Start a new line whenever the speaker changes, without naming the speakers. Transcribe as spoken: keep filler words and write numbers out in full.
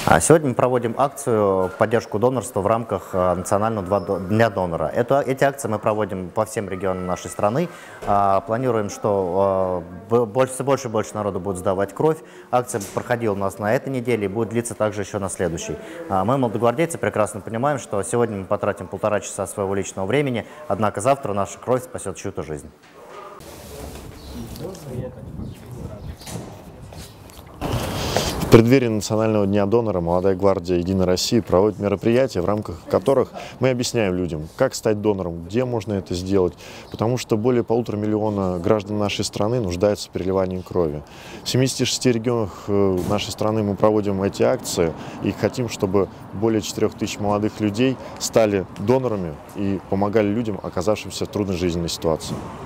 А Сегодня мы проводим акцию в поддержку донорства в рамках э, Национального дня донора. Это, эти акции мы проводим по всем регионам нашей страны. А, Планируем, что э, больше, все больше и больше народу будет сдавать кровь. Акция проходила у нас на этой неделе и будет длиться также еще на следующей. А, Мы, молодогвардейцы, прекрасно понимаем, что сегодня мы потратим полтора часа своего личного времени, однако завтра наша кровь спасет чью-то жизнь.
В преддверии Национального дня донора «Молодая гвардия Единой России» проводит мероприятия, в рамках которых мы объясняем людям, как стать донором, где можно это сделать, потому что более полутора миллиона граждан нашей страны нуждаются в переливании крови. В семидесяти шести регионах нашей страны мы проводим эти акции и хотим, чтобы более четырёх тысяч молодых людей стали донорами и помогали людям, оказавшимся в трудной жизненной ситуации.